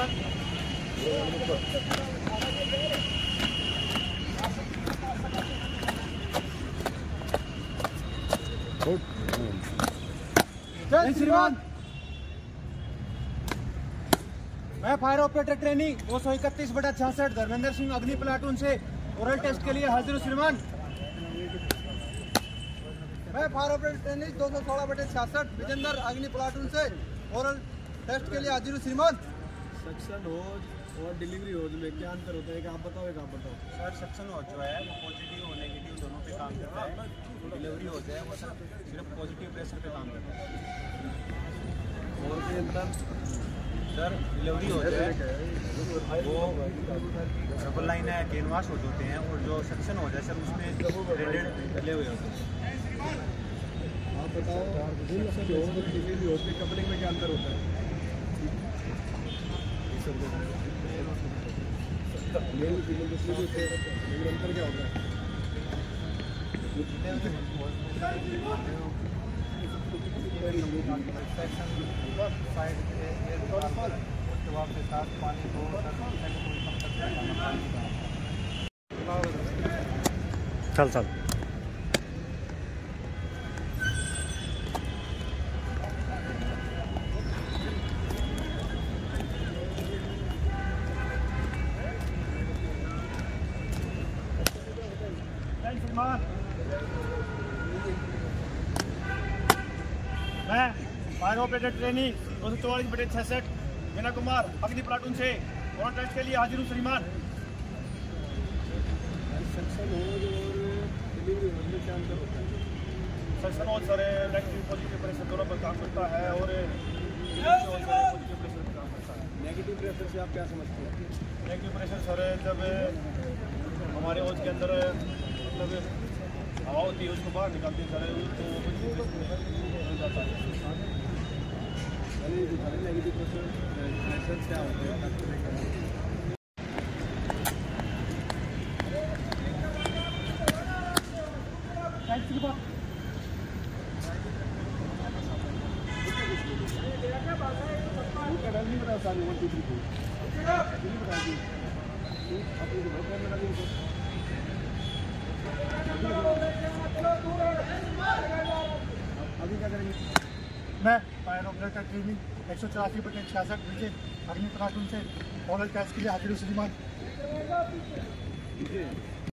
श्रीमान। जय श्रीमान। मैं fire operator training 231/66 Dharmendra Singh अग्नि प्लाटून से ओरल टेस्ट के लिए हाजिर हूँ श्रीमान। मैं फायर ऑपरेटर ट्रेनिंग 216/66 विजेंद्र अग्नि प्लाटून से ओरल टेस्ट के लिए हाजिर हूँ श्रीमान। सक्शन होज और डिलीवरी होज में क्या अंतर होता है कि आप बताओ सर सक्शन होज जो है वो पॉजिटिव और नेगेटिव दोनों पे काम करता है। डिलीवरी होज है वो सर सिर्फ पॉजिटिव प्रेशर पे काम करता है। और के अंदर सर डिलीवरी होज है वो डबल लाइन है कैनवास होज होते हैं और जो सक्शन होज है सर उसमें रेडेड डले हुए होते हैं। आप बताओ सक्शन होज और डिलीवरी होज के कपलिंग में क्या अंतर होता है? मेल फीमेल लेकिन अंतर क्या होता है? के साथ पानी को चल मैं fire operator training 244/66 Meena Kumar अग्नि प्लाटून से और टेस्ट के लिए हाजिर हूँ श्रीमान। सक्शन होज और डिलीवरी होज में क्या अंतर होता है? Suction hose sir negative positive pressure दोनों पर काम करता है और पॉजिटिव प्रेशर पर काम करता है। नेगेटिव प्रेशर से आप क्या समझते हैं? नेगेटिव प्रेशर सर जब हमारे होज के अंदर मतलब हवा होती है उसको बाहर निकालते हैं सर तो हो जाता है। नेगेटिव प्रेशर क्या होते हैं? नहीं बता सारी 1 2 3 4 बता दी अपने में डालिए। अभी क्या करेंगे? मैं फायर ऑपरेटर ट्रेनिंग 184/66 विजय अग्नि प्लाटून से ओरल टेस्ट के लिए हाजिर हूँ श्रीमान।